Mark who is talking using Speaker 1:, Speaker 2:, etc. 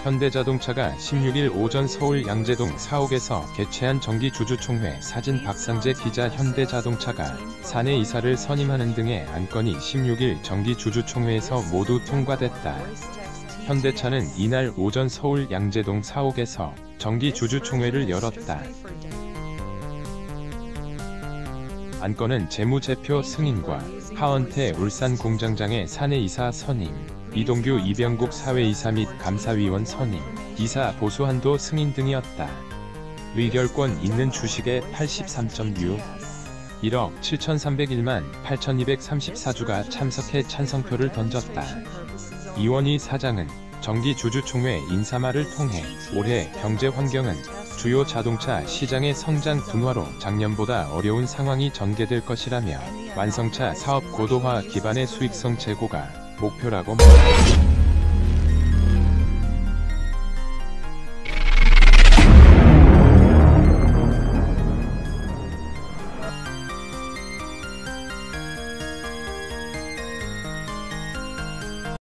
Speaker 1: 현대자동차가 16일 오전 서울 양재동 사옥에서 개최한 정기주주총회 사진 박상재 기자. 현대자동차가 사내 이사를 선임하는 등의 안건이 16일 정기주주총회에서 모두 통과됐다. 현대차는 이날 오전 서울 양재동 사옥에서 정기주주총회를 열었다. 안건은 재무제표 승인과 하원태 울산 공장장의 사내이사 선임, 이동규 이병국 사회이사 및 감사위원 선임, 이사 보수 한도 승인 등이었다. 의결권 있는 주식의 83.6, 1억 7,301만 8,234주가 참석해 찬성표를 던졌다. 이원희 사장은 정기주주총회 인사말을 통해 올해 경제 환경은 주요 자동차 시장의 성장 둔화로 작년보다 어려운 상황이 전개될 것이라며 완성차 사업 고도화 기반의 수익성 제고가 목표라고 말했다.